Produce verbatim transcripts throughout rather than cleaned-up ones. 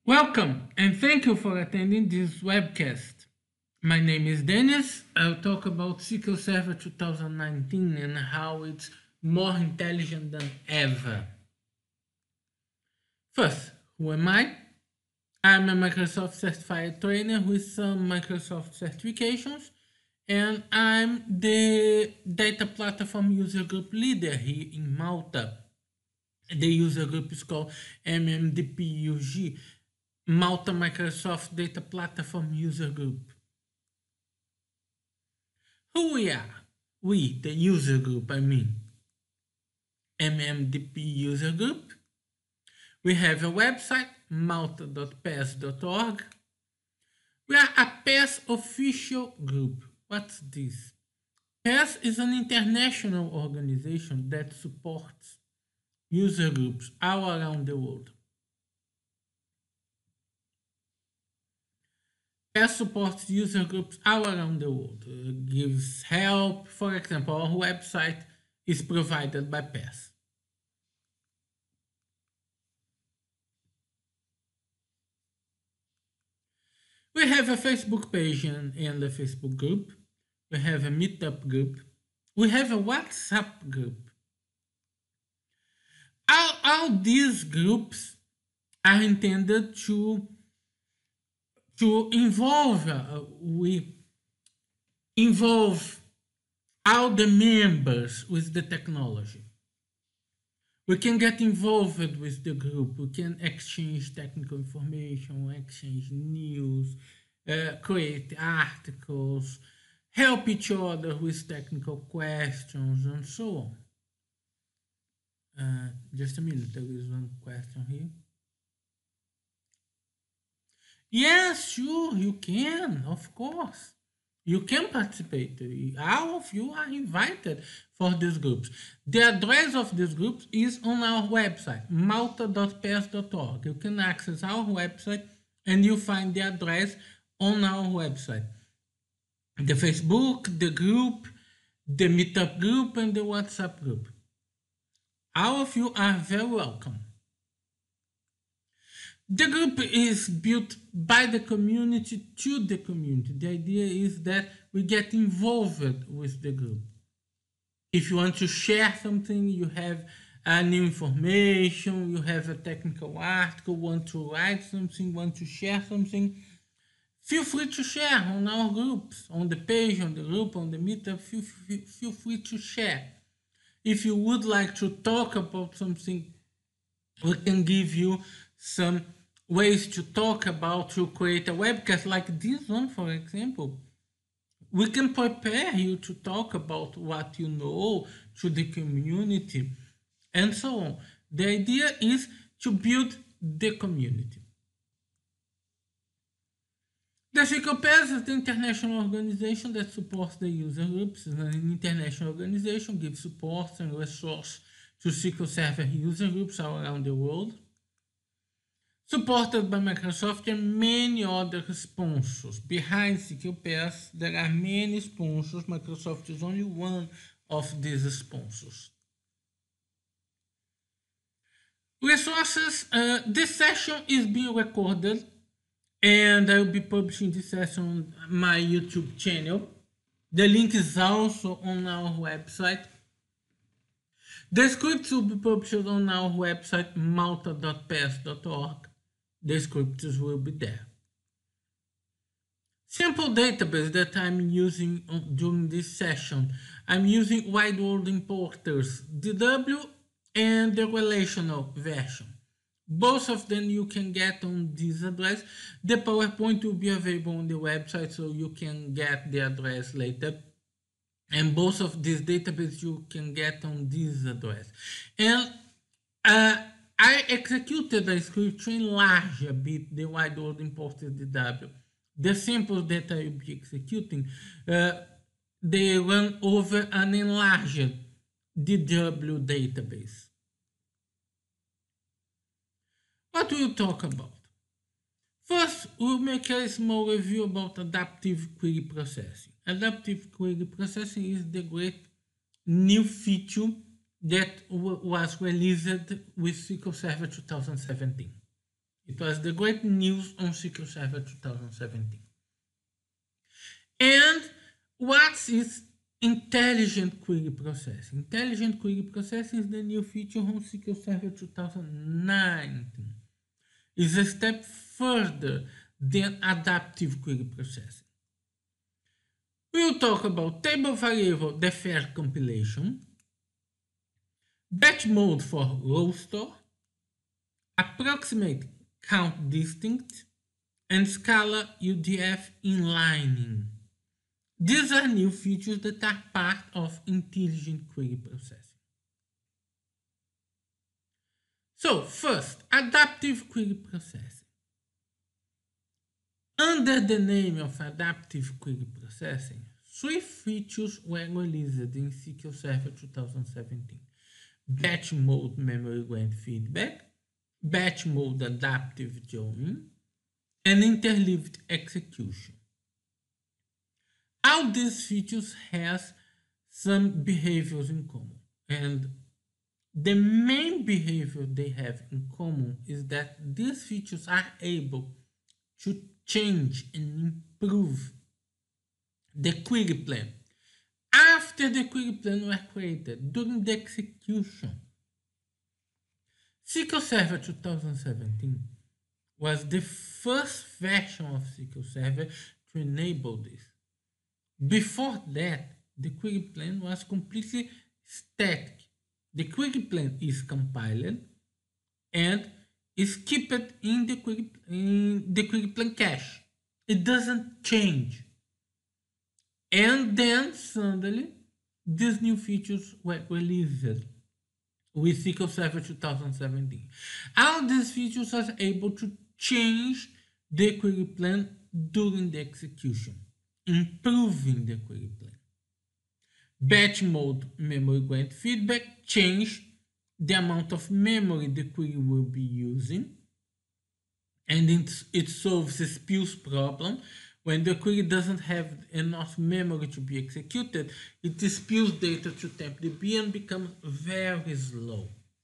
Welcome and thank you for attending this webcast. My name is Dennis. I'll talk about S Q L Server twenty nineteen and how it's more intelligent than ever. First, who am I? I'm a Microsoft certified trainer with some Microsoft certifications, and I'm the data platform user group leader here in Malta. The user group is called M M D P U G, Malta Microsoft Data Platform User Group. Who we are? We, the user group, I mean. M M D P User Group. We have a website, malta dot p e s dot org. We are a P E S official group. What's this? P E S is an international organization that supports user groups all around the world. P E S supports user groups all around the world, uh, gives help. For example, our website is provided by P E S. We have a Facebook page and, and a Facebook group. We have a Meetup group. We have a WhatsApp group. All, all these groups are intended to to involve, uh, we involve all the members with the technology. We can get involved with the group. We can exchange technical information, exchange news, uh, create articles, help each other with technical questions, and so on. Uh, just a minute, there is one question here. Yes, sure, you can, of course. You can participate. All of you are invited for these groups. The address of these groups is on our website, malta dot p e s dot org. You can access our website and you find the address on our website. The Facebook, the group, the Meetup group, and the WhatsApp group. All of you are very welcome. The group is built by the community to the community. The idea is that we get involved with the group. If you want to share something, you have uh, new information, you have a technical article, want to write something, want to share something, feel free to share on our groups, on the page, on the group, on the Meetup, feel, feel, feel free to share. If you would like to talk about something, we can give you some ways to talk about, to create a webcast like this one, for example. We can prepare you to talk about what you know to the community and so on. The idea is to build the community. The S Q L P E S is the international organization that supports the user groups. It's an international organization, gives support and resource to S Q L Server user groups all around the world. Supported by Microsoft and many other sponsors. Behind S Q L P E S, there are many sponsors. Microsoft is only one of these sponsors. Resources. Uh, this session is being recorded and I will be publishing this session on my YouTube channel. The link is also on our website. The scripts will be published on our website, malta dot p e s dot org. The scripts will be there. Simple database that I'm using during this session. I'm using Wide World Importers D W and the relational version. Both of them you can get on this address. The PowerPoint will be available on the website, so you can get the address later. And both of these databases you can get on this address. And uh, I executed a script to enlarge a bit the Wide World Importers D W. The samples that I will be executing, uh, they run over an enlarged D W database. What will we talk about? First, we'll make a small review about adaptive query processing. Adaptive query processing is the great new feature that was released with S Q L Server twenty seventeen. It was the great news on S Q L Server twenty seventeen. And what is intelligent query processing? Intelligent query processing is the new feature on S Q L Server twenty nineteen. It's a step further than adaptive query processing. We'll talk about table variable deferred compilation, batch mode for row store, approximate count distinct, and Scala U D F inlining. These are new features that are part of intelligent query processing. So first, adaptive query processing. Under the name of adaptive query processing, three features were released in S Q L Server twenty seventeen. Batch mode memory grant feedback, batch mode adaptive join, and interleaved execution. All these features has some behaviors in common, and the main behavior they have in common is that these features are able to change and improve the query plan after the query plan was created during the execution. S Q L Server twenty seventeen was the first version of S Q L Server to enable this. Before that, the query plan was completely static. The query plan is compiled and is kept in the query, in the query plan cache. It doesn't change. And then suddenly, these new features were released with S Q L Server twenty seventeen. All these features are able to change the query plan during the execution, improving the query plan. Batch mode memory grant feedback change the amount of memory the query will be using, and it, it solves the spills problem. When the query doesn't have enough memory to be executed, it spills data to TempDB and becomes very slow.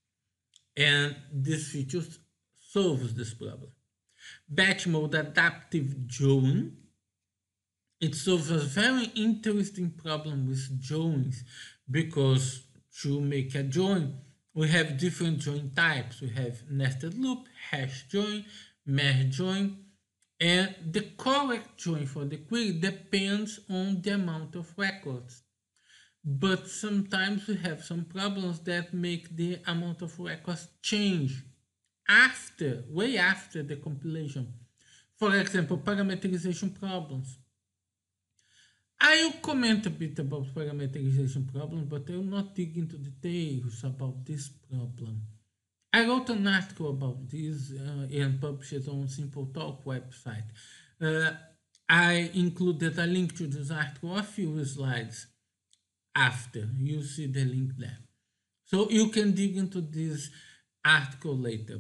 And this feature solves this problem. Batch mode adaptive join. It solves a very interesting problem with joins, because to make a join, we have different join types. We have nested loop, hash join, merge join, and the correct join for the query depends on the amount of records. But sometimes we have some problems that make the amount of records change after, way after the compilation. For example, parameterization problems. I will comment a bit about parameterization problems, but I will not dig into details about this problem. I wrote an article about this uh, and published it on SimpleTalk website. Uh, I included a link to this article a few slides after. You see the link there. So you can dig into this article later.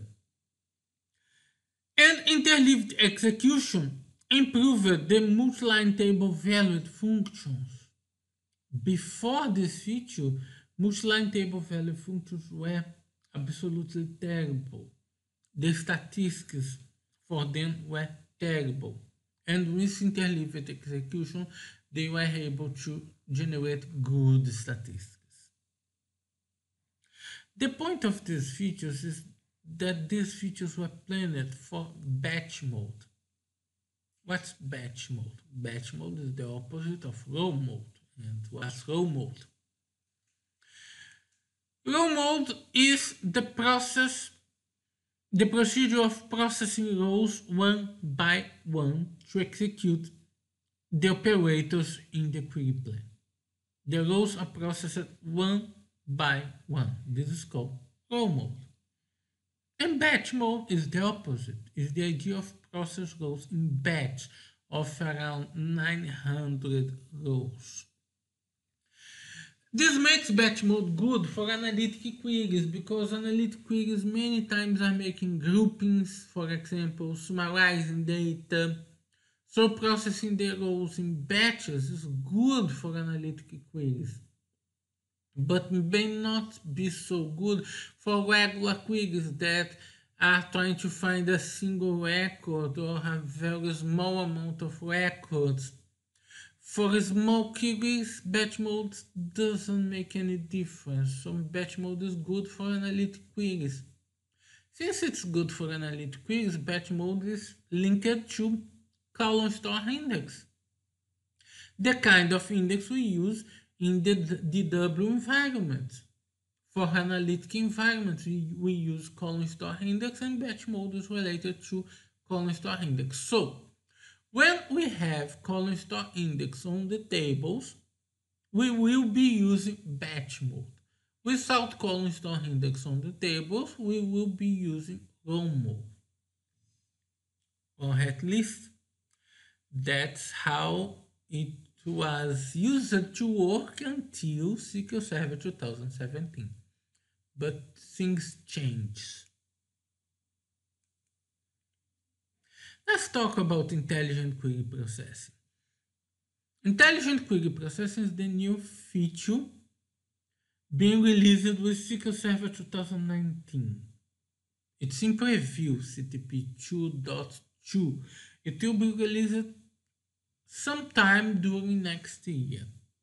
And interleaved execution improved the multi-line table valued functions. Before this feature, multi-line table value functions were absolutely terrible. The statistics for them were terrible. And with interleaved execution, they were able to generate good statistics. The point of these features is that these features were planned for batch mode. What's batch mode? Batch mode is the opposite of row mode. And what's row mode? Row mode is the process, the procedure of processing rows one by one to execute the operators in the query plan. The rows are processed one by one. This is called row mode. And batch mode is the opposite. It's the idea of process rows in batch of around nine hundred rows. This makes batch mode good for analytic queries, because analytic queries many times are making groupings, for example, summarizing data. So processing the rows in batches is good for analytic queries, but may not be so good for regular queries that are trying to find a single record or a very small amount of records. For small queries, batch mode doesn't make any difference. So batch mode is good for analytic queries. Since it's good for analytic queries, batch mode is linked to column store index, the kind of index we use in the D W environment. For analytic environments, we, we use column store index, and batch mode is related to column store index. So when we have column store index on the tables, we will be using batch mode. Without column store index on the tables, we will be using row mode. Or at least that's how it was used to work until S Q L Server two thousand seventeen. But things change. Let's talk about intelligent query processing. Intelligent query processing is the new feature being released with S Q L Server two thousand nineteen. It's in preview, C T P two point two. It will be released sometime during next year.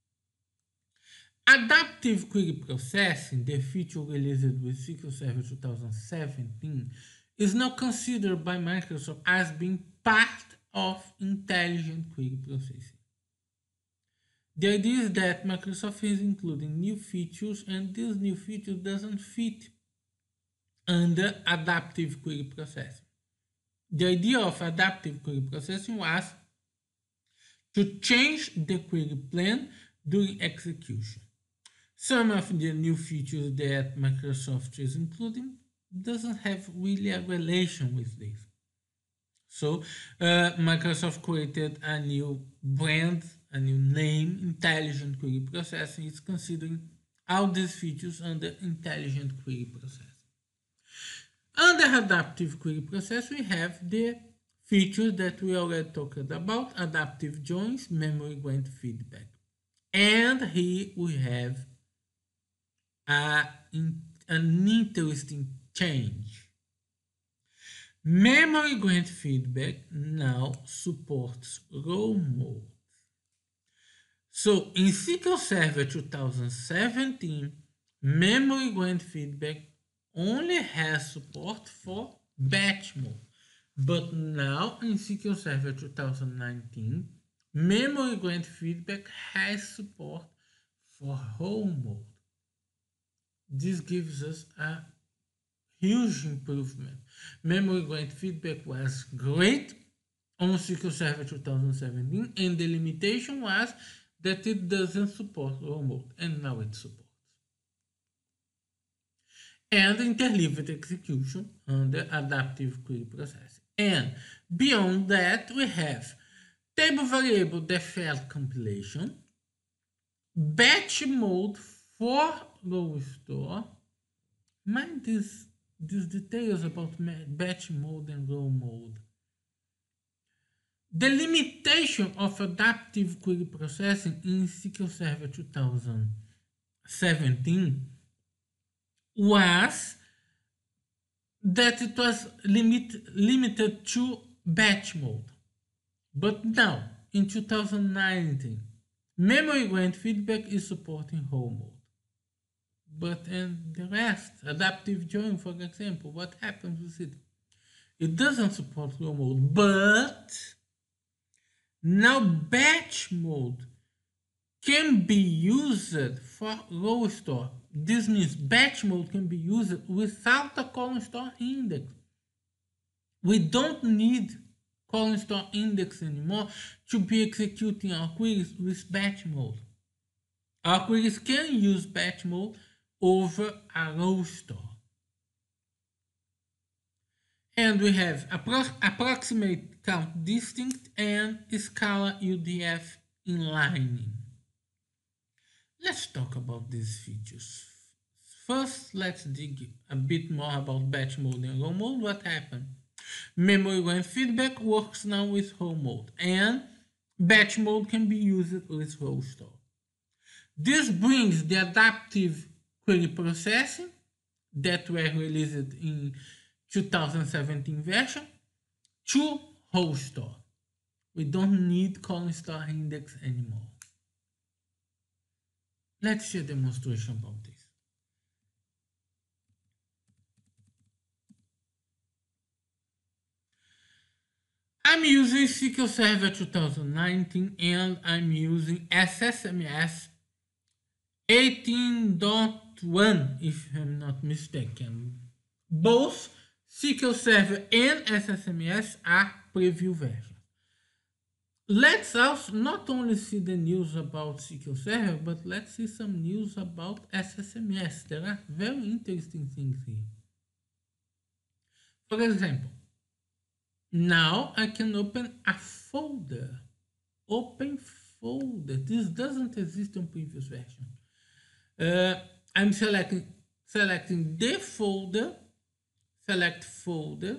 Adaptive query processing, the feature released with S Q L Server two thousand seventeen, is now considered by Microsoft as being part of intelligent query processing. The idea is that Microsoft is including new features, and this new feature doesn't fit under adaptive query processing. The idea of adaptive query processing was to change the query plan during execution. Some of the new features that Microsoft is including doesn't have really a relation with this. So uh, Microsoft created a new brand, a new name, Intelligent Query Processing. It's considering all these features under Intelligent Query Processing. Under Adaptive Query Processing, we have the features that we already talked about: adaptive joins, memory grant feedback. And here we have a, in, an interesting change. Memory grant feedback now supports row mode. So in S Q L Server two thousand seventeen, memory grant feedback only has support for batch mode. But now in S Q L Server two thousand nineteen, memory grant feedback has support for row mode. This gives us a huge improvement. Memory grant feedback was great on S Q L Server two thousand seventeen, and the limitation was that it doesn't support row mode, and now it supports. And interleaved execution under adaptive query processing. And beyond that, we have table variable default compilation, batch mode for row store. Mind these, these details about batch mode and row mode. The limitation of adaptive query processing in S Q L Server two thousand seventeen was that it was limit, limited to batch mode. But now, in two thousand nineteen, memory grant feedback is supporting row mode. But and the rest, adaptive join, for example, what happens with it? It doesn't support row mode, but now batch mode can be used for row store. This means batch mode can be used without a column store index. We don't need column store index anymore to be executing our queries with batch mode. Our queries can use batch mode over a row store. And we have appro approximate count distinct and Scala U D F inlining. Let's talk about these features. First, let's dig a bit more about batch mode and row mode. What happened? Memory grant feedback works now with row mode, and batch mode can be used with row store. This brings the adaptive query processing that were released in two thousand seventeen version to whole store. We don't need column star index anymore. Let's see a demonstration about this. I'm using S Q L Server two thousand nineteen and I'm using S S M S eighteen point one if I'm not mistaken. Both S Q L Server and S S M S are preview versions. Let's also not only see the news about S Q L Server, but let's see some news about S S M S. There are very interesting things here. For example, now I can open a folder. Open folder. This doesn't exist on previous version. Uh, I'm selecting selecting the folder. Select folder.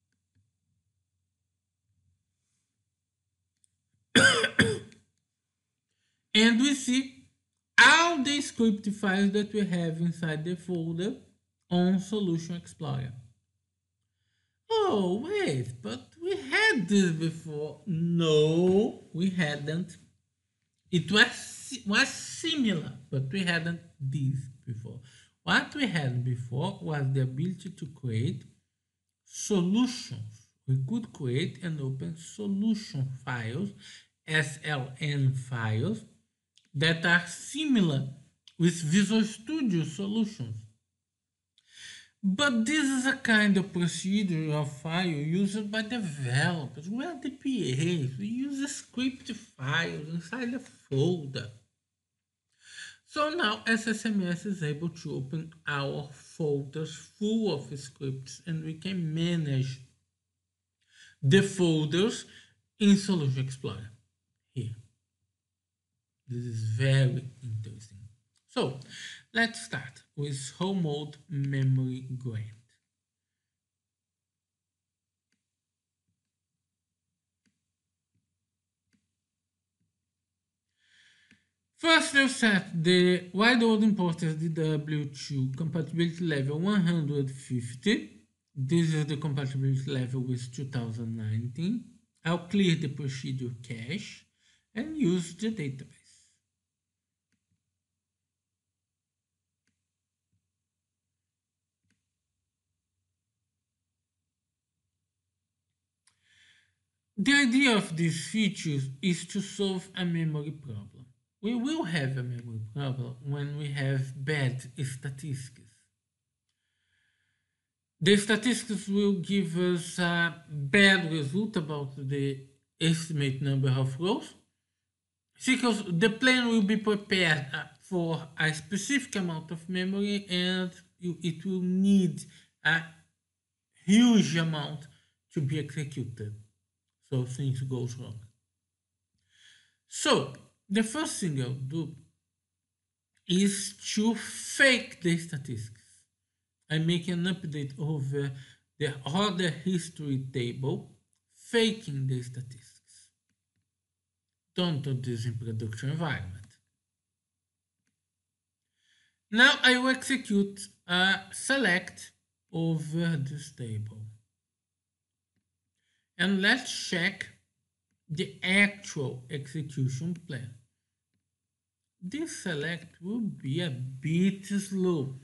And we see all the script files that we have inside the folder on Solution Explorer. Oh, wait, but we had this before. No, we hadn't. It was, was similar, but we hadn't this before. What we had before was the ability to create solutions. We could create and open solution files, S L N files, that are similar with Visual Studio solutions. But this is a kind of procedural file used by developers. We are the P As. We use script files inside a folder. So now S S M S is able to open our folders full of scripts and we can manage the folders in Solution Explorer here. This is very interesting. So let's start with whole mode memory grant. First, we'll set the wide world importers D W to compatibility level one hundred fifty. This is the compatibility level with two thousand nineteen. I'll clear the procedure cache and use the database. The idea of these features is to solve a memory problem. We will have a memory problem when we have bad statistics. The statistics will give us a bad result about the estimate number of rows, because the plan will be prepared for a specific amount of memory and it will need a huge amount to be executed. So things goes wrong. So the first thing I'll do is to fake the statistics. I make an update over the order history table, faking the statistics. Don't do this in production environment. Now I will execute a select over this table. And let's check the actual execution plan. This select will be a bit slow.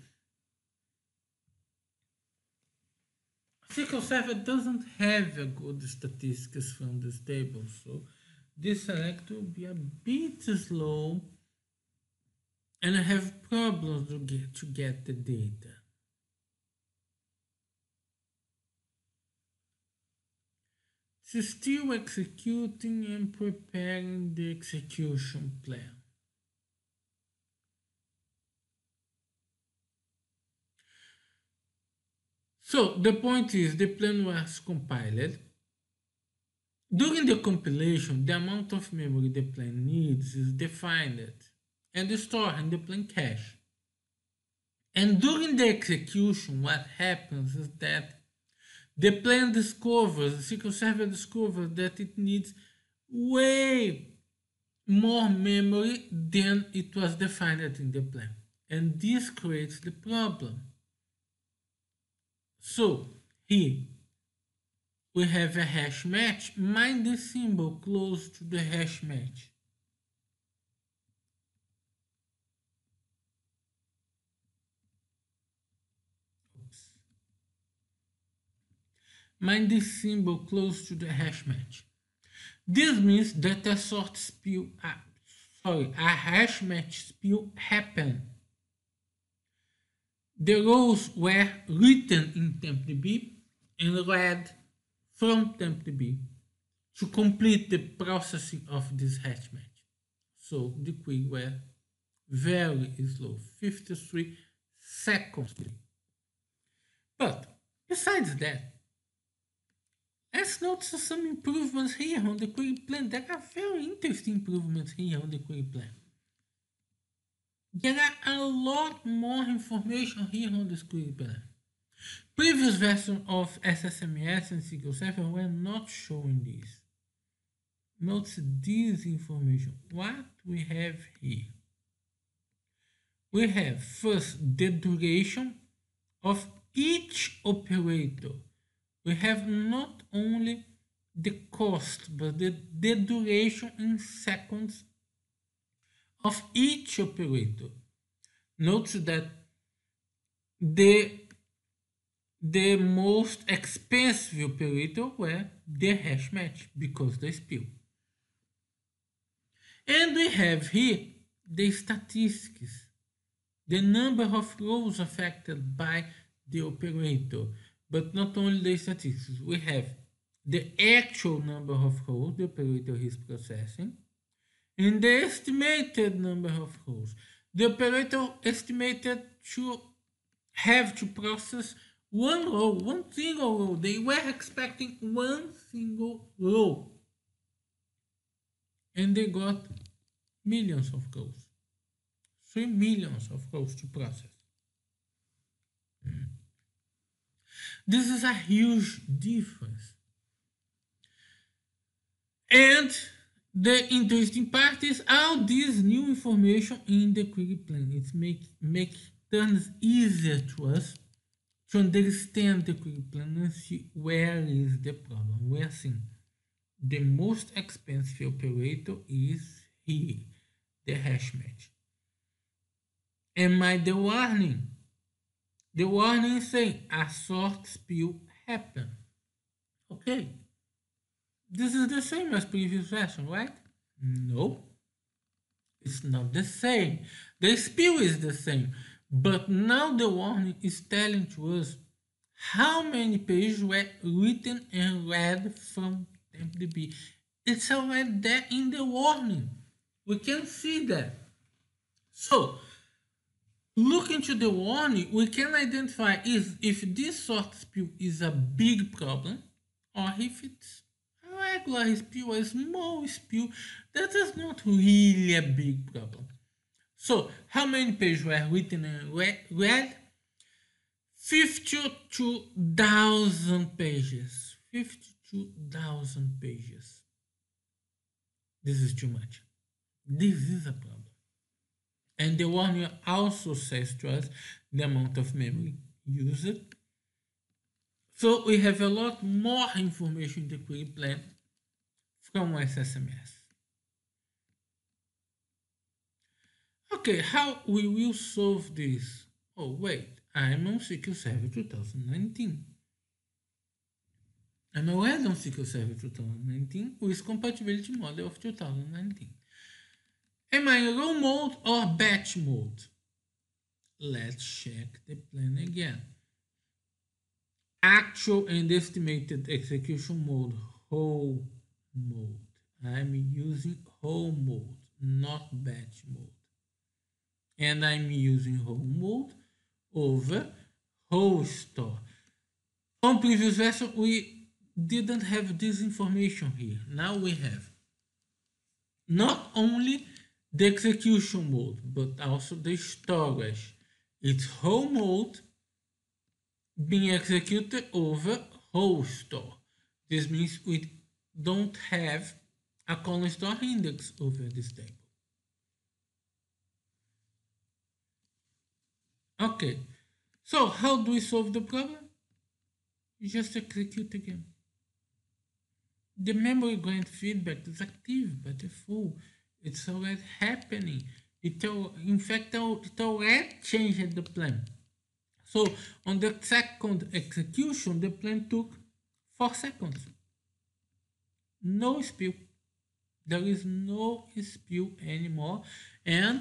S Q L Server doesn't have a good statistics from this table, so this select will be a bit slow and I have problems to get, to get the data. So still executing and preparing the execution plan. So the point is the plan was compiled. During the compilation, the amount of memory the plan needs is defined and stored in the plan cache. And during the execution, what happens is that the plan discovers, the S Q L Server discovers that it needs way more memory than it was defined in the plan. And this creates the problem. So here we have a hash match, mine the symbol close to the hash match. Oops. Mine the symbol close to the hash match. This means that a sort spill, uh, sorry, a hash match spill happened. The rows were written in TempDB and read from TempDB to complete the processing of this hash match. So the query were very slow, fifty-three seconds. But besides that, let's notice some improvements here on the query plan. There are very interesting improvements here on the query plan. There are a lot more information here on this query plan. Previous versions of S S M S and S Q L Server were not showing this. Notice this information. What we have here? We have first the duration of each operator. We have not only the cost, but the, the duration in seconds of each operator. Note that the, the most expensive operator were the hash match because they spill. And we have here the statistics, the number of rows affected by the operator. But not only the statistics, we have the actual number of rows the operator is processing and the estimated number of rows. The operator estimated to have to process one row, one single row. They were expecting one single row. And they got millions of rows. Three millions of rows to process. This is a huge difference. And the interesting part is all this new information in the query plan. It make, make turns easier to us to understand the query plan and see where is the problem. We are seeing the most expensive operator is here, the hash match. Am I the warning? The warning is saying a sort spill happened. Okay. This is the same as previous version, right? No. It's not the same. The spill is the same. But now the warning is telling to us how many pages were written and read from TempDB. It's already there in the warning. We can see that. So, look into the warning, we can identify is if this sort spill is a big problem or if it's a regular spill, a small spill that is not really a big problem. So, how many pages were written and read? fifty-two thousand pages. fifty-two thousand pages. This is too much. This is a problem. And the warning also says to us the amount of memory used. So we have a lot more information in the query plan from S S M S. Okay, how we will solve this? Oh wait, I'm on S Q L Server twenty nineteen. I'm already on S Q L Server twenty nineteen with compatibility model of two thousand nineteen. Am I in row mode or batch mode? Let's check the plan again. Actual and estimated execution mode, whole mode. I'm using whole mode, not batch mode. And I'm using whole mode over whole store. On previous version, we didn't have this information here. Now we have not only the execution mode, but also the storage. It's whole mode being executed over whole store. This means we don't have a column store index over this table. Okay, so how do we solve the problem? you just execute again. The memory grant feedback is active by default. It's already happening. It in fact it already changed the plan. So on the second execution, the plan took four seconds. No spill. There is no spill anymore, and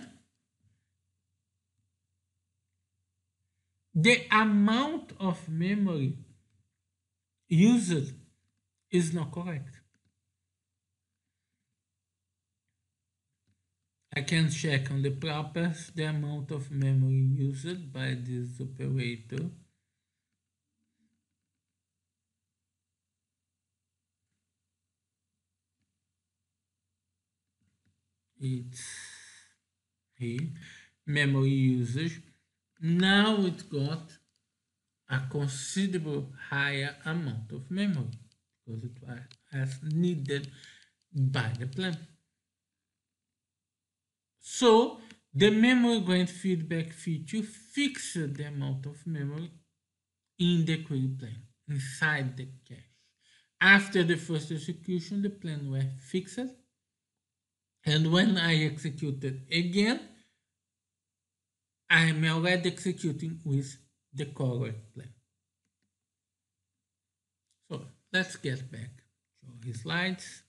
the amount of memory used is not correct. I can check on the properties the amount of memory used by this operator. It's here, memory usage. Now it got a considerable higher amount of memory because it was as needed by the plan. So the memory grant feedback feature fixed the amount of memory in the query plan inside the cache. After the first execution, the plan was fixed, and when I executed again, I am already executing with the correct plan. So let's get back to his slides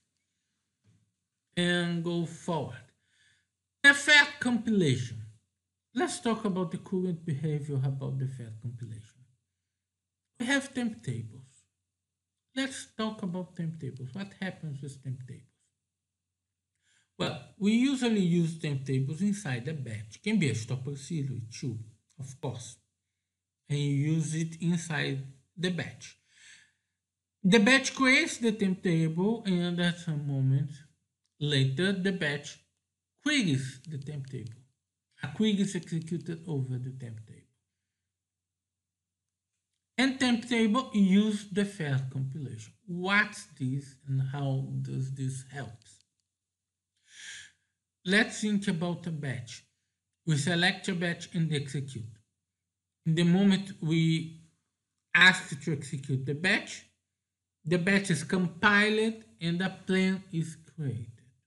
and go forward. The fair compilation. Let's talk about the current behavior about the fair compilation. We have temp tables. Let's talk about temp tables. What happens with temp tables? Well, we usually use temp tables inside a batch. It can be a stored procedure too, of course. And you use it inside the batch. The batch creates the temp table, and at some moment later, the batch queries the temp table. A query is executed over the temp table. And temp table use the fair compilation. What's this and how does this help? Let's think about a batch. We select a batch and execute. In the moment we ask to execute the batch, the batch is compiled and a plan is created.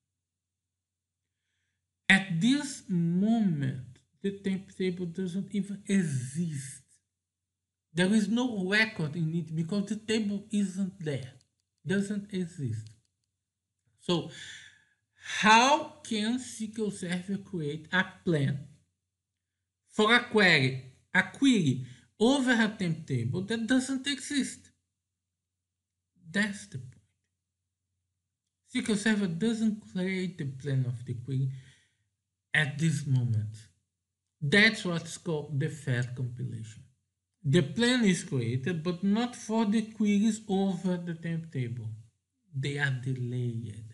At this moment, the temp table doesn't even exist. There is no record in it because the table isn't there, doesn't exist. So how can S Q L Server create a plan for a query, a query over a temp table that doesn't exist? That's the point. S Q L Server doesn't create the plan of the query at this moment. That's what's called the fair compilation. The plan is created, but not for the queries over the temp table. They are delayed.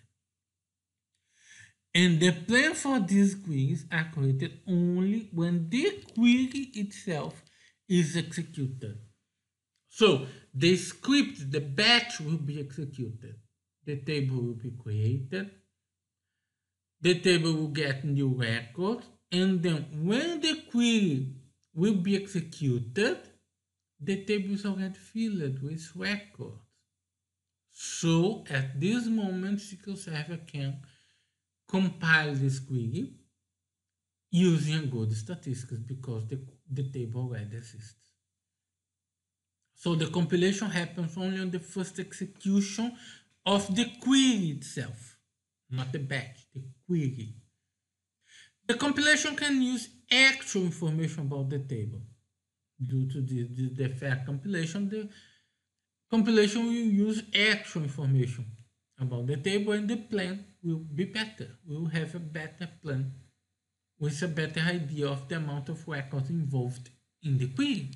And the plan for these queries are created only when the query itself is executed. So the script, the batch will be executed. The table will be created. The table will get new records. And then when the query will be executed, the table is already filled with records. So at this moment, S Q L Server can compile this query using good statistics because the, the table already exists. So the compilation happens only on the first execution of the query itself, not the batch, the query. The compilation can use actual information about the table. Due to the, the, the fair compilation, the compilation will use actual information about the table, and the plan will be better. We will have a better plan with a better idea of the amount of records involved in the query.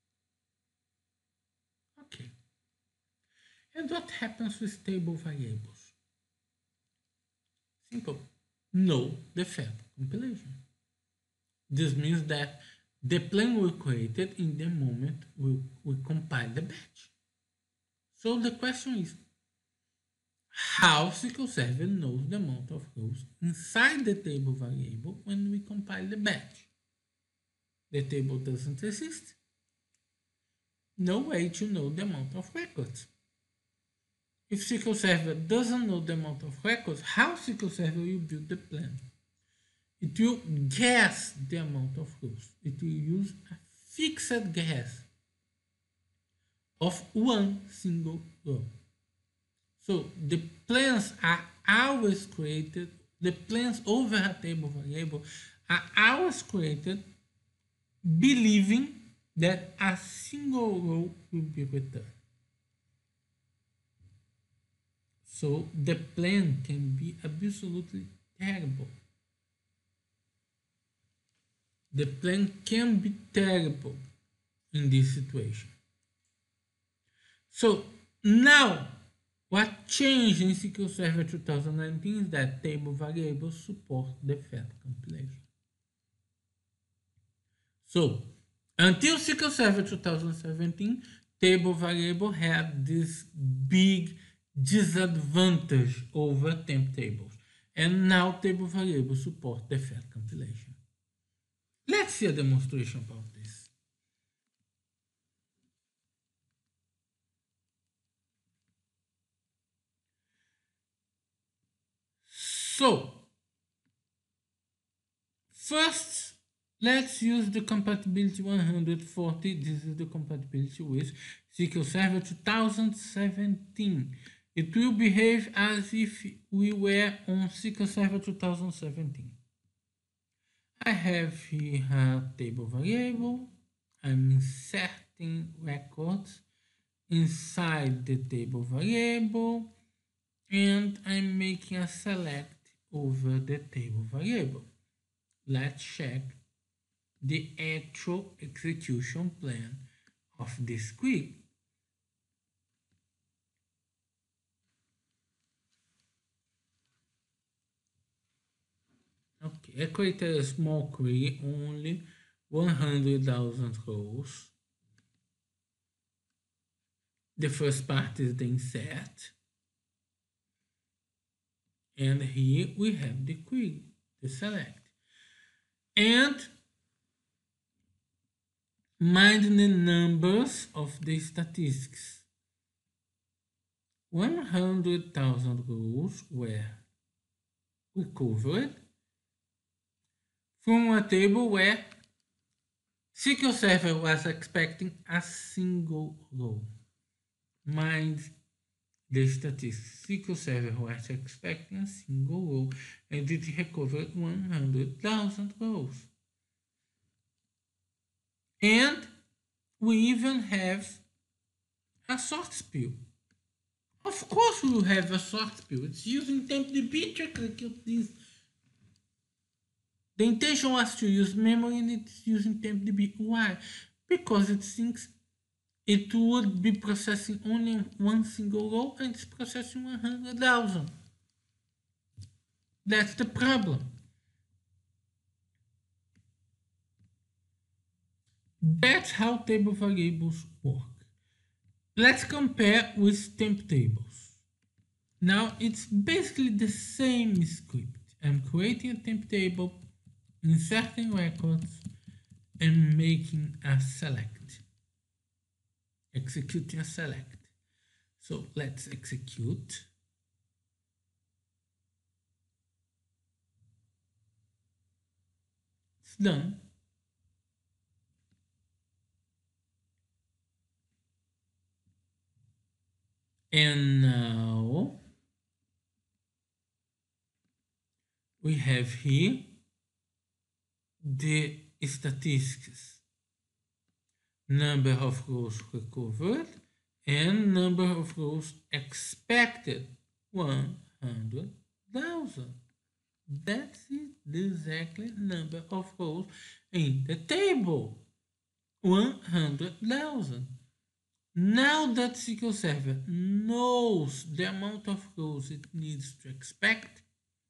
Okay. And what happens with table variables? Simple. No, the fair compilation. This means that the plan will be created in the moment we, we compile the batch. So the question is, how S Q L Server knows the amount of rows inside the table variable when we compile the batch? The table doesn't exist. no way to know the amount of records. If S Q L Server doesn't know the amount of records, how S Q L Server will build the plan? It will guess the amount of rows. It will use a fixed guess of one single row. So the plans are always created, the plans over a table variable are always created believing that a single row will be returned. So the plan can be absolutely terrible. The plan can be terrible in this situation. So now, what changed in S Q L Server twenty nineteen is that table variables support the fat compilation. So until S Q L Server twenty seventeen, table variable had this big disadvantage over temp tables, and now table variables support the fat compilation. Let's see a demonstration about this. So, first, let's use the compatibility one hundred forty. This is the compatibility with S Q L Server twenty seventeen. It will behave as if we were on S Q L Server twenty seventeen. I have here a table variable. I'm inserting records inside the table variable, and I'm making a select over the table variable. Let's check the actual execution plan of this query. Okay, I created a small query, only one hundred thousand rows. The first part is the insert. And here we have the query, the select. And mind the numbers of the statistics. one hundred thousand rows were recovered from a table where S Q L Server was expecting a single row. Mind the statistics. S Q L Server was expecting a single row, and it recovered one hundred thousand rows. And we even have a sort spill. Of course we will have a sort spill. It's using TempDB to execute this. The intention was to use memory, and it's using TempDB. Why? Because it thinks it would be processing only one single row, and it's processing one hundred thousand. That's the problem. That's how table variables work. Let's compare with temp tables. Now it's basically the same script. I'm creating a temp table, inserting records, and making a select. Executing a select. So let's execute. It's done. And now we have here the statistics. Number of rows recovered and number of rows expected, one hundred thousand. That's it, the exactly number of rows in the table, one hundred thousand. Now that S Q L Server knows the amount of rows it needs to expect,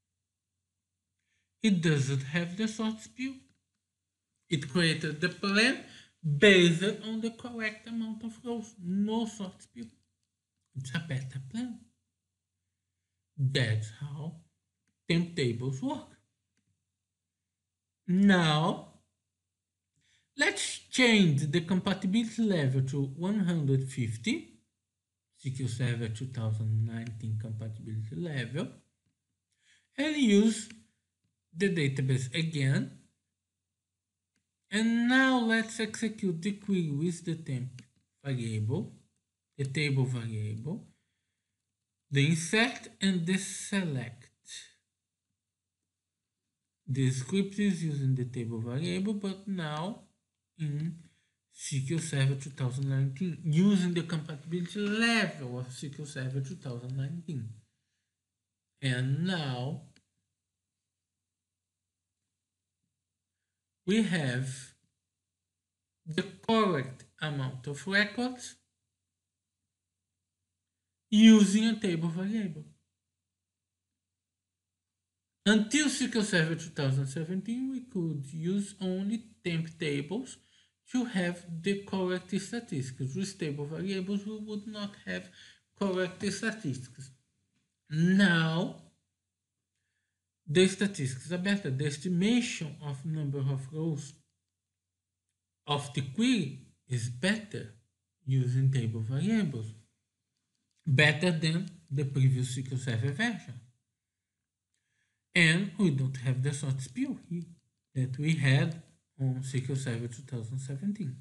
it doesn't have the sort spill. It created the plan based on the correct amount of rows, no sort spill. It's a better plan. That's how temp tables work. Now, Let's change the compatibility level to one hundred fifty, S Q L Server two thousand nineteen compatibility level, and use the database again. And now let's execute the query with the temp variable, the table variable, the insert and the select. The script is using the table variable, but now in S Q L Server two thousand nineteen, using the compatibility level of S Q L Server two thousand nineteen. And now we have the correct amount of records using a table variable. Until S Q L Server two thousand seventeen, we could use only temp tables to have the correct statistics. With table variables, we would not have correct statistics. Now, the statistics are better. The estimation of number of rows of the query is better using table variables. Better than the previous S Q L Server version. And we don't have the sort spill here that we had on S Q L Server two thousand seventeen.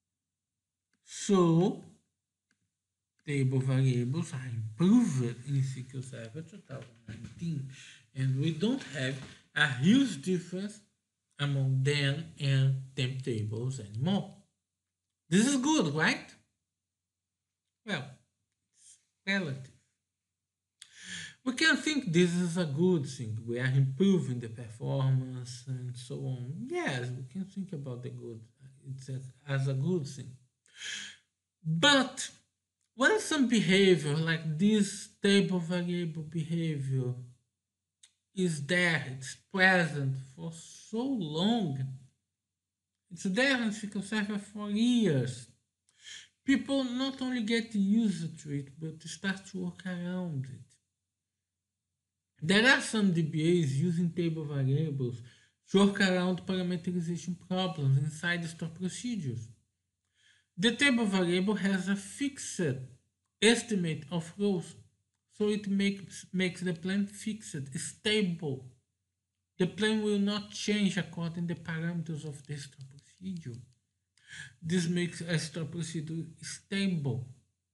So, table variables are improved in S Q L Server two thousand nineteen, and we don't have a huge difference among them and temp tables anymore. This is good, right? Well, it's relative. We can think this is a good thing. We are improving the performance and so on. Yes, we can think about the good. It's a, as a good thing. But when some behavior like this table variable behavior is there, it's present for so long, it's there in S Q L Server for years, people not only get used to it, but start to work around it. There are some D B As using table variables to work around parameterization problems inside store procedures. The table variable has a fixed estimate of rows, so it makes, makes the plan fixed, stable. The plan will not change according to the parameters of the store procedure. This makes a store procedure stable.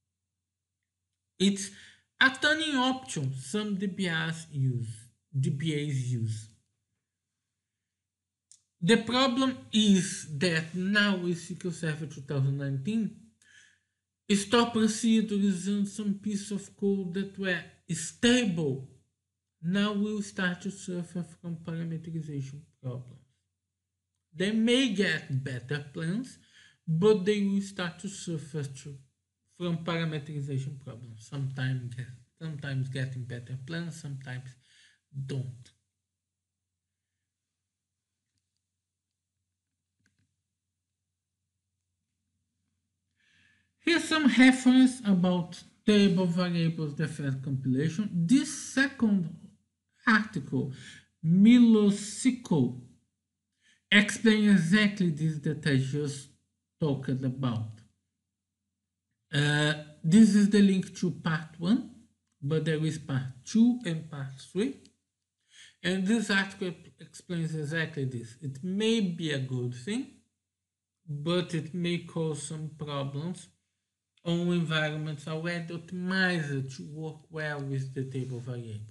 It's a tuning option some D B As use. D B As use. The problem is that now with S Q L Server two thousand nineteen, store procedures and some piece of code that were stable now will start to suffer from parameterization problems. They may get better plans, but they will start to suffer too from parameterization problems. Sometimes, sometimes getting better plans, sometimes don't. Here's some reference about table variables deferred compilation. This second article, Milosico, explains exactly this that I just talked about. Uh, this is the link to part one, but there is part two and part three. And this article explains exactly this. It may be a good thing, but it may cause some problems on environments already optimized to work well with the table variables.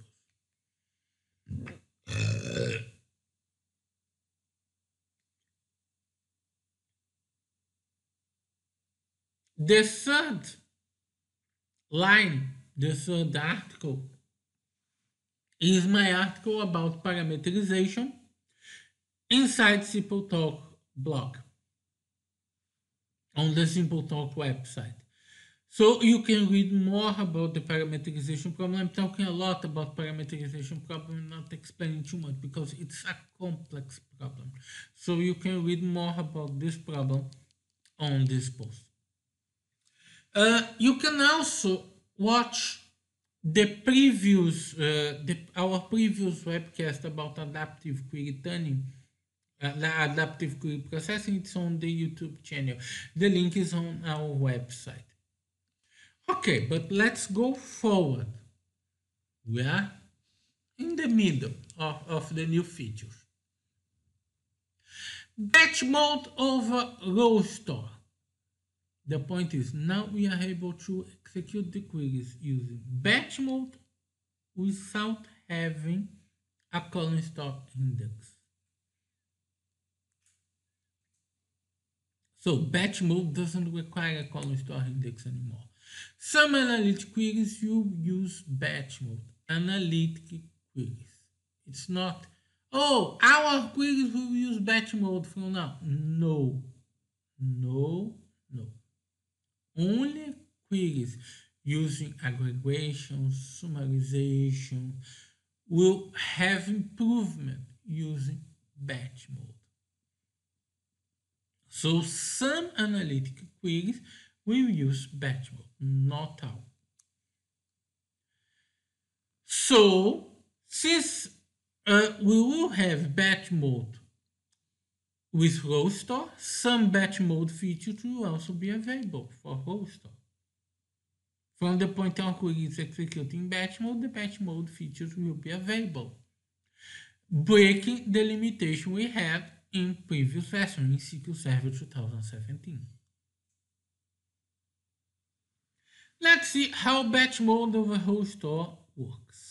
The third line, the third article, is my article about parameterization inside SimpleTalk blog on the SimpleTalk website. So you can read more about the parameterization problem. I'm talking a lot about parameterization problem, not explaining too much because it's a complex problem. So you can read more about this problem on this post. Uh, you can also watch the previous, uh, the, our previous webcast about adaptive query tuning Uh, the adaptive query processing, it's on the YouTube channel. The link is on our website. Okay, but let's go forward. We are in the middle of, of the new features. Batch mode over row store. The point is now we are able to execute the queries using batch mode without having a column store index. So batch mode doesn't require a column store index anymore. Some analytic queries will use batch mode. Analytic queries. It's not, oh, our queries will use batch mode from now. No, no, no. Only queries using aggregation, summarization will have improvement using batch mode. So some analytic queries will use batch mode, not all. So since uh, we will have batch mode with row store, some batch mode features will also be available for row store. From the point our query is executing batch mode, the batch mode features will be available, breaking the limitation we had in previous version in S Q L Server twenty seventeen. Let's see how batch mode over row store works.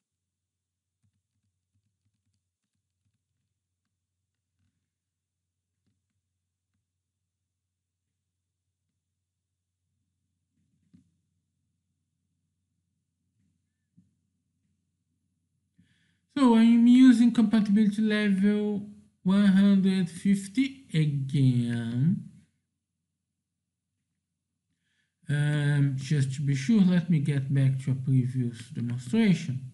So I'm using compatibility level one hundred fifty again. Um, just to be sure, let me get back to a previous demonstration.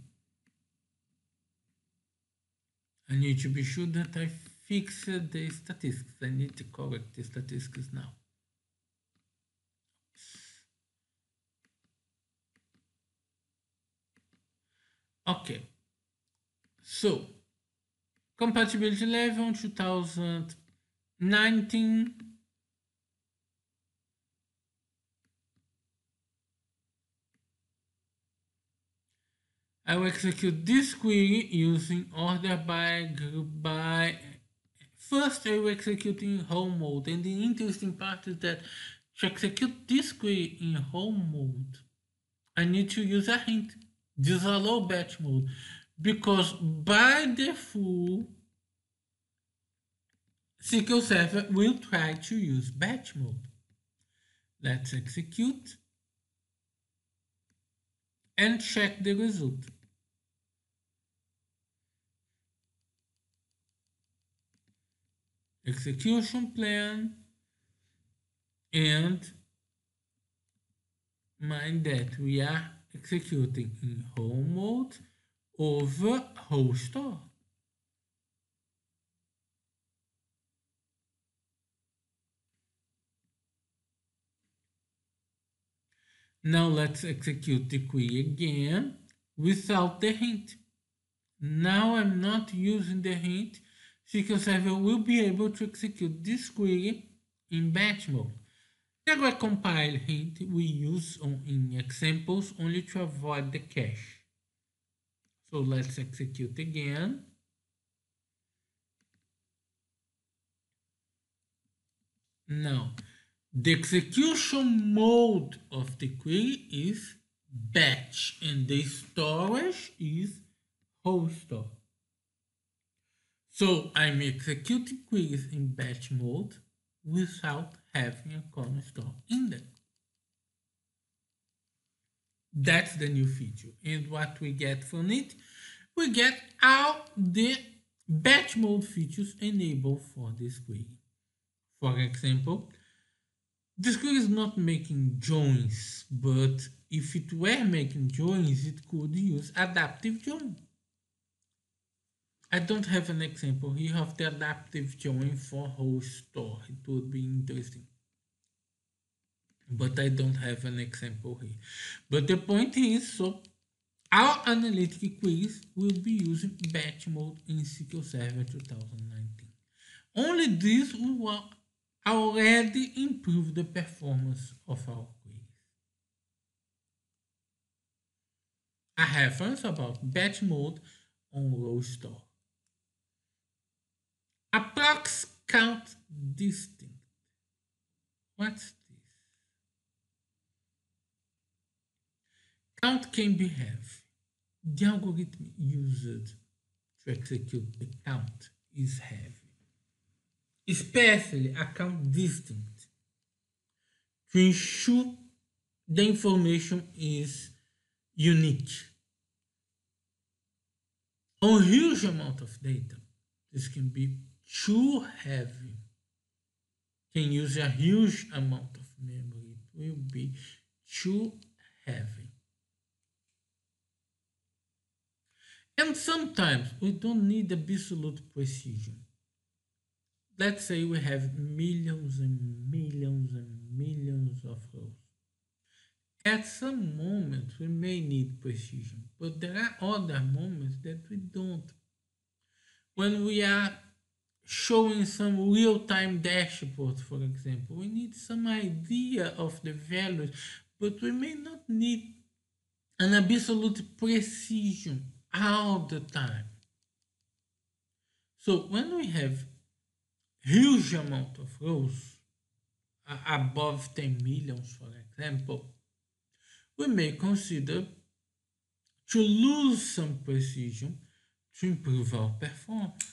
I need to be sure that I fix the statistics. I need to correct the statistics now. Okay. So, compatibility level two thousand nineteen. I will execute this query using order by, group by. First, I will execute in home mode, and the interesting part is that to execute this query in home mode, I need to use a hint, disallow batch mode, because by default, S Q L Server will try to use batch mode. Let's execute and check the result. Execution plan, and mind that we are executing in home mode over row store. Now let's execute the query again without the hint. Now I'm not using the hint. S Q L Server will be able to execute this query in batch mode. The recompile hint we use on, in examples only to avoid the cache. So let's execute again. Now, the execution mode of the query is batch, and the storage is row store. So I'm executing queries in batch mode without having a column store index. That's the new feature. And what we get from it, we get all the batch mode features enabled for this query. For example, this query is not making joins, but if it were making joins, it could use adaptive join. I don't have an example here of the adaptive join for row store. It would be interesting, but I don't have an example here. But the point is, so our analytic queries will be using batch mode in S Q L Server twenty nineteen. Only this will already improve the performance of our queries. A reference about batch mode on row store. Approx count distinct. What's this? Count can be heavy. The algorithm used to execute the count is heavy, especially a count distinct, to ensure the information is unique. On a huge amount of data, this can be too heavy, can use a huge amount of memory. It will be too heavy. And sometimes we don't need absolute precision. Let's say we have millions and millions and millions of rows. At some moments we may need precision, but there are other moments that we don't. When we are showing some real-time dashboard, for example, we need some idea of the values, but we may not need an absolute precision all the time. So when we have huge amount of rows, uh, above ten millions, for example, we may consider to lose some precision to improve our performance.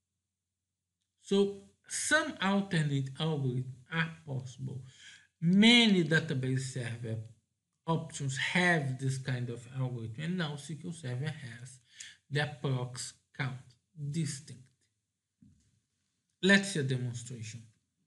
So some alternate algorithms are possible. Many database server options have this kind of algorithm, and now S Q L Server has the approx count distinct. Let's see a demonstration.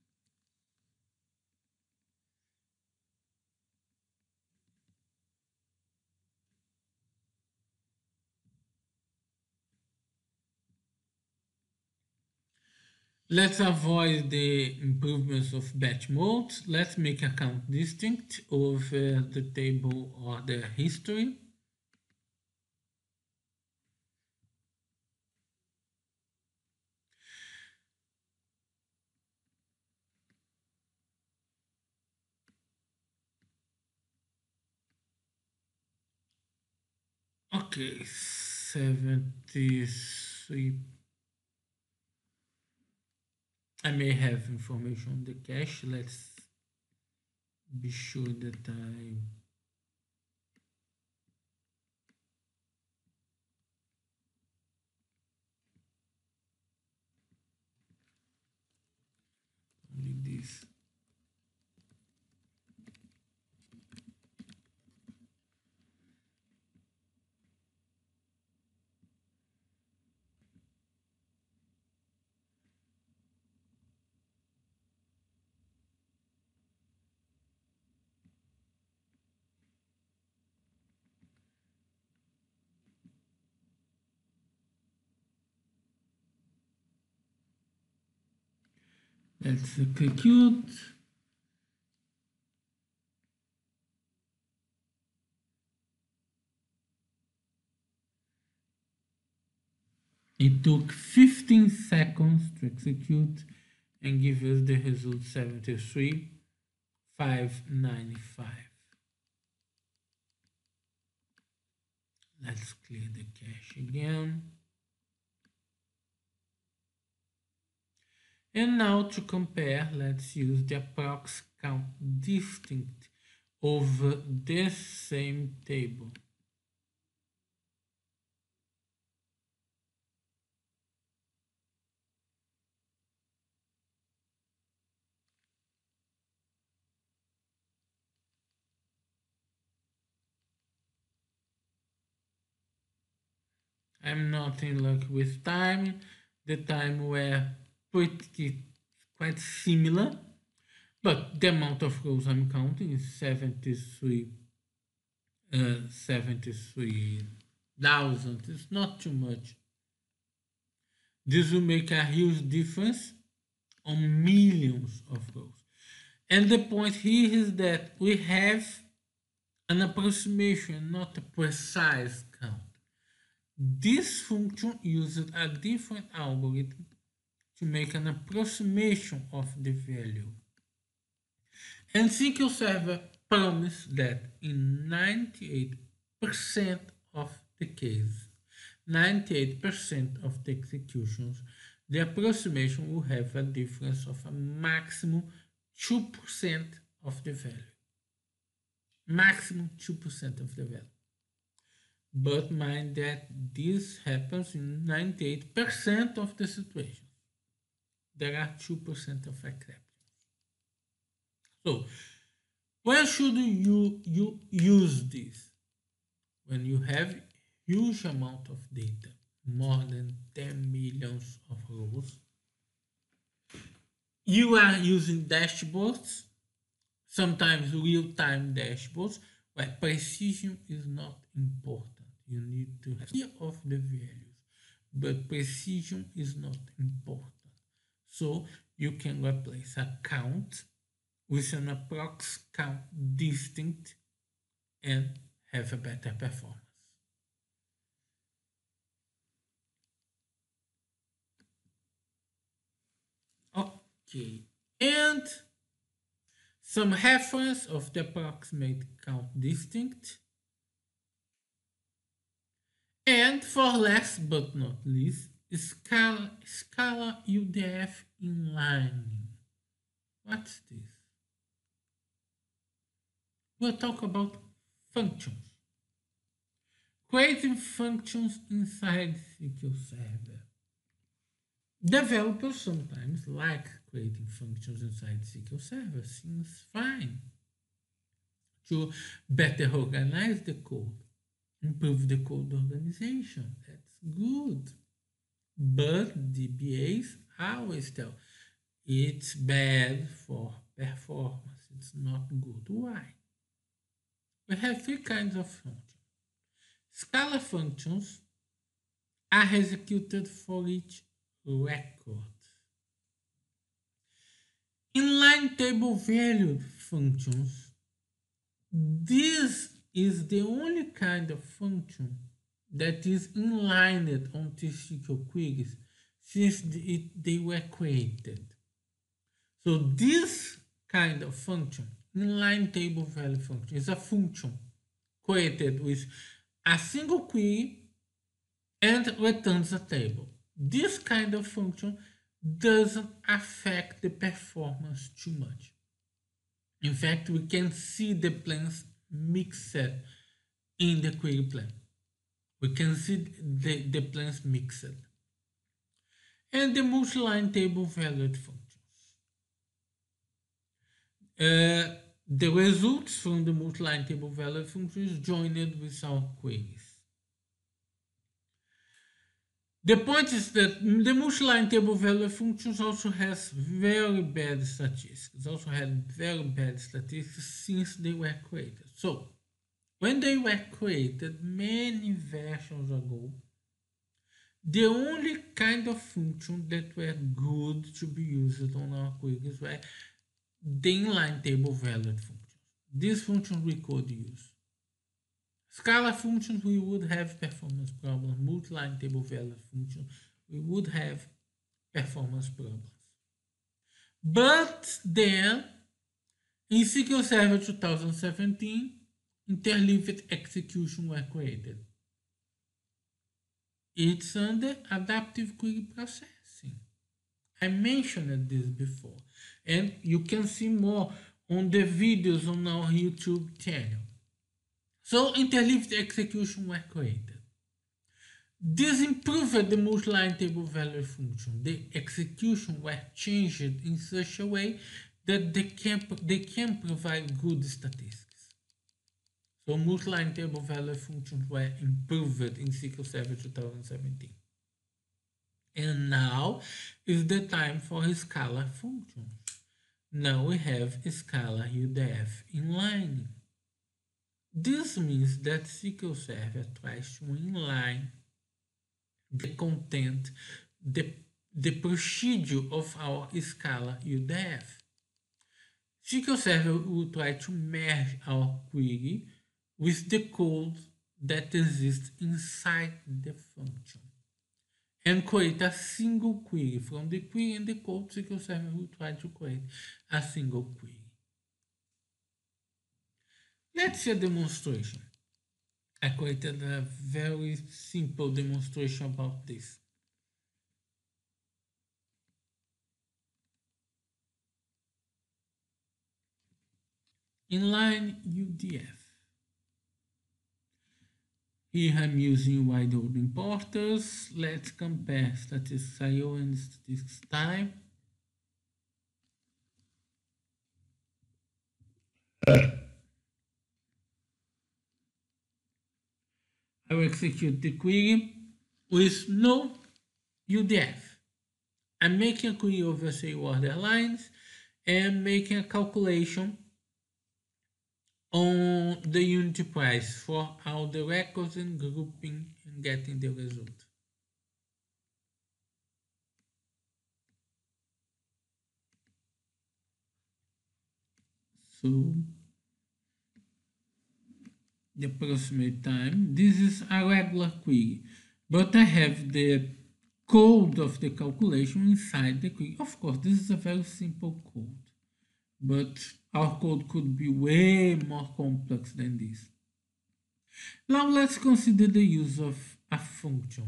Let's avoid the improvements of batch mode. Let's make a count distinct over the table or the history. Okay, seventy-three. I may have information on the cache. Let's be sure that I only this. Let's execute. It took fifteen seconds to execute and give us the result seventy-three five ninety-five. Let's clear the cache again. And now to compare, let's use the approx count distinct over this same table. I'm not in luck with time. The time were pretty quite similar, but the amount of rows I'm counting is seventy-three uh, seventy-three thousand. It's not too much. This will make a huge difference on millions of rows. And the point here is that we have an approximation, not a precise count. This function uses a different algorithm to make an approximation of the value. And S Q L Server promised that in ninety-eight percent of the cases, ninety-eight percent of the executions, the approximation will have a difference of a maximum two percent of the value. Maximum two percent of the value. But mind that this happens in ninety-eight percent of the situations. There are two percent of exceptions. So, when should you, you use this? When you have huge amount of data, more than ten millions of rows. You are using dashboards, sometimes real-time dashboards, where precision is not important. You need to have idea of the values, but precision is not important. So you can replace a count with an approx count distinct and have a better performance. Okay, and some reference of the approximate count distinct. And for last but not least, Scala, Scala U D F inlining. What's this? We'll talk about functions. Creating functions inside S Q L Server. Developers sometimes like creating functions inside S Q L Server. Seems fine. To better organize the code, improve the code organization. That's good. But D B As always tell it's bad for performance. It's not good. Why? We have three kinds of functions. Scala functions are executed for each record. Inline table valued functions. This is the only kind of function that is inlined on T S Q L queries since it, they were created. So this kind of function, inline table value function, is a function created with a single query and returns a table. This kind of function doesn't affect the performance too much. In fact, we can see the plans mixed in the query plan. We can see the, the plans mixed. And the multi-line table valued functions. Uh, the results from the multi-line table valued functions joined with our queries. The point is that the multi-line table value functions also has very bad statistics. Also had very bad statistics since they were created. So, when they were created many versions ago, the only kind of function that were good to be used on our queries were the inline table valued functions. These functions we could use. Scala functions, we would have performance problems. Multi-line table value functions, we would have performance problems. But then, in S Q L Server twenty seventeen, interleaved execution were created. It's under adaptive query processing. I mentioned this before, and you can see more on the videos on our YouTube channel. So interleaved execution were created. This improved the multi-line table value function. The execution were changed in such a way that they can, they can provide good statistics. So multi-line table value functions were improved in S Q L Server twenty seventeen. And now is the time for Scala functions. Now we have Scala U D F inlining. This means that S Q L Server tries to inline the content, the, the procedure of our Scala U D F. S Q L Server will try to merge our query with the code that exists inside the function. and create a single query. From the query and the code, S Q L Server will try to create a single query. Let's see a demonstration. I created a very simple demonstration about this. Inline U D F. Here I'm using wide old importers. Let's compare statistics I O and statistics time. I will execute the query with no U D F. I'm making a query over say order lines and making a calculation on the unity price for all the records and grouping and getting the result. So the approximate time, this is a regular query, but I have the code of the calculation inside the query. Of course, this is a very simple code, but our code could be way more complex than this. Now let's consider the use of a function.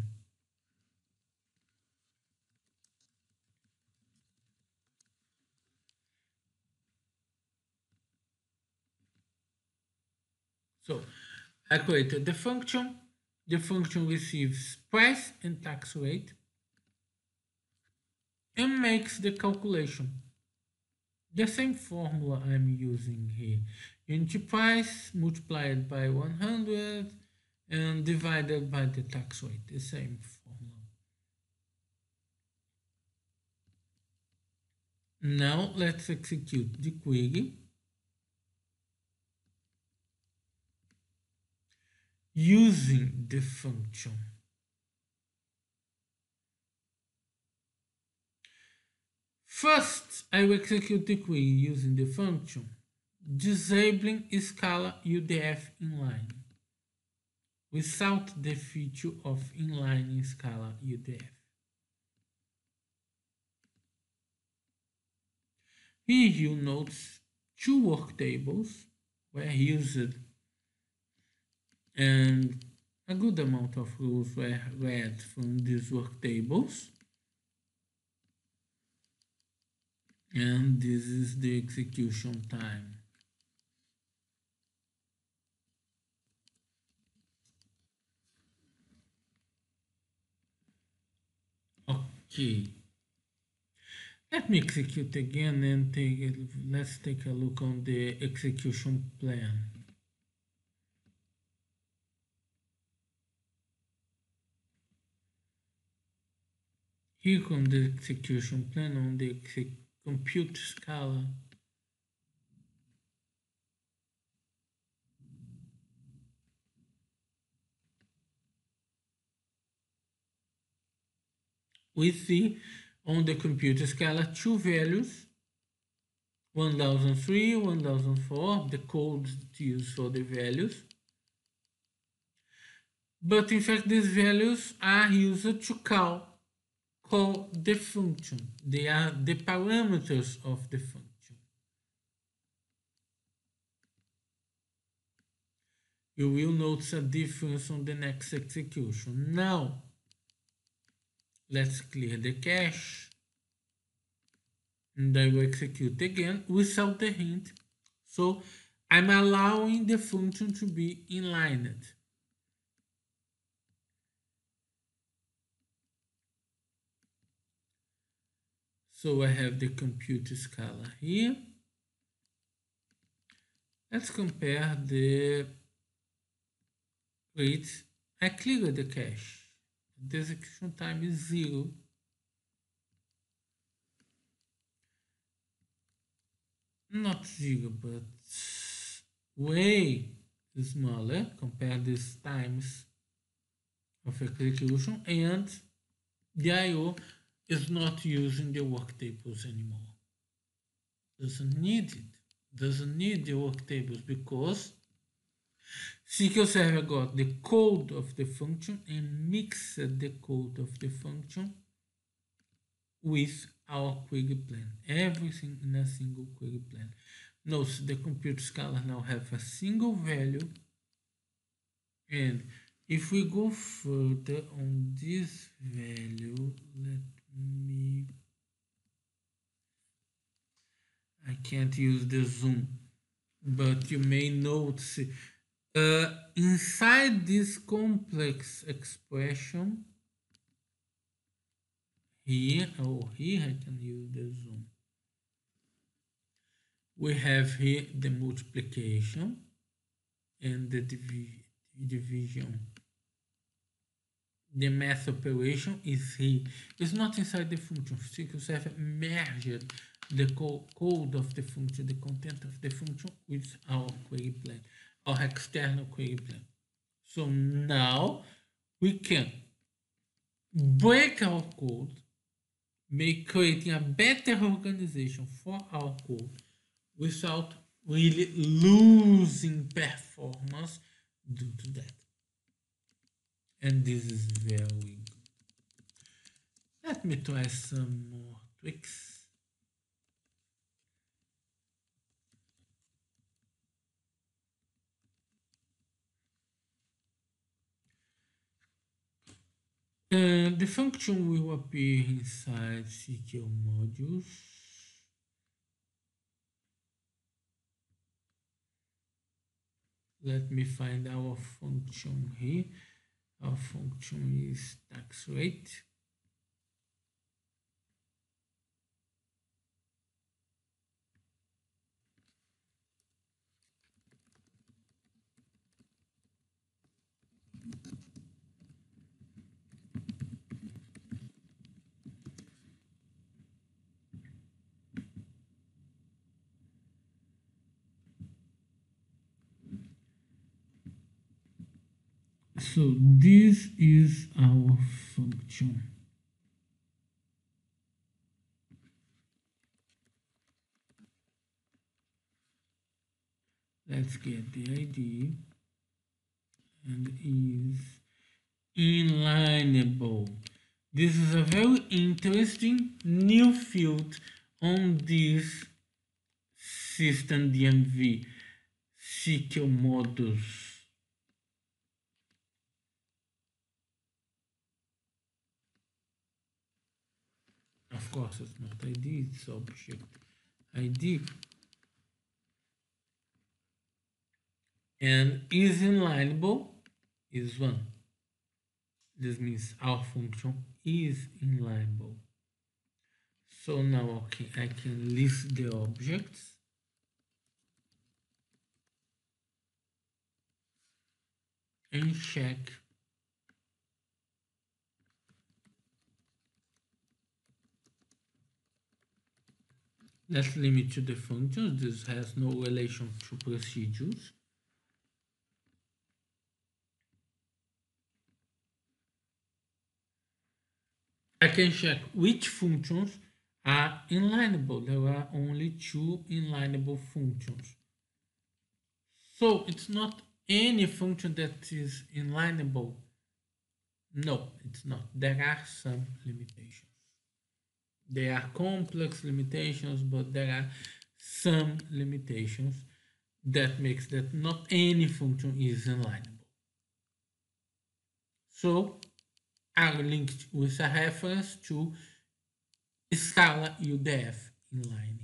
So I created the function. The function receives price and tax rate and makes the calculation. The same formula I'm using here. Unity price multiplied by one hundred and divided by the tax rate. The same formula. Now let's execute the query. Using the function. First, I will execute the query using the function, disabling Scala U D F inline without the feature of inline in Scala U D F. Here you notice two work tables were used and a good amount of rules were read from these work tables. And this is the execution time. Okay. Let me execute again and take it, let's take a look on the execution plan. Here on the execution plan on the exec compute Scala. We see on the computer Scala two values, one thousand three, one thousand four, the codes used for the values. But in fact, these values are used to call, call the function. They are the parameters of the function. You will notice a difference on the next execution. Now, let's clear the cache. And I will execute again without the hint. So I'm allowing the function to be inlined. So I have the compute Scala here. Let's compare the rates. I clear the cache. The execution time is zero. Not zero, but way smaller. Compare these times of execution, and the I O is not using the work tables anymore. Doesn't need it. Doesn't need the work tables because S Q L Server got the code of the function and mixed the code of the function with our query plan. Everything in a single query plan. Notice the compute scalar now have a single value, and if we go further on this value, let me, I can't use the zoom, but you may notice uh, inside this complex expression here, or here I can use the zoom. We have here the multiplication and the divi division. The math operation is here. It's not inside the function. S Q L Server merged the co code of the function, the content of the function with our query plan, our external query plan. So now we can break our code, make creating a better organization for our code without really losing performance due to that. And this is very good. Let me try some more tricks. Uh, the function will appear inside S Q L modules. Let me find our function here. Our function is tax rate. So this is our function. Let's get the I D, and is inlineable. This is a very interesting new field on this system D M V S Q L modules. Of course, it's not I D, it's object I D. And is inlineable is one. This means our function is inlineable. So now okay, I can list the objects. And check let's limit to the functions. This has no relation to procedures. I can check which functions are inlineable. There are only two inlineable functions. So it's not any function that is inlineable. No, it's not. There are some limitations. They are complex limitations, but there are some limitations that makes that not any function is inlineable. So are linked with a reference to Scala U D F inlining.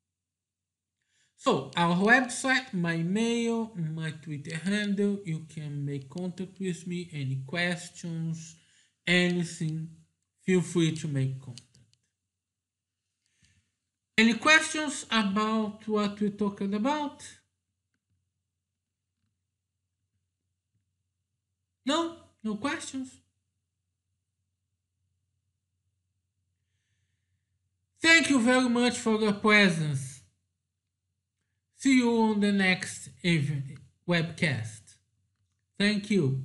So our website, my mail, my Twitter handle, you can make contact with me, any questions, anything, feel free to make contact. Any questions about what we talked about? No? No questions? Thank you very much for your presence. See you on the next webcast. Thank you.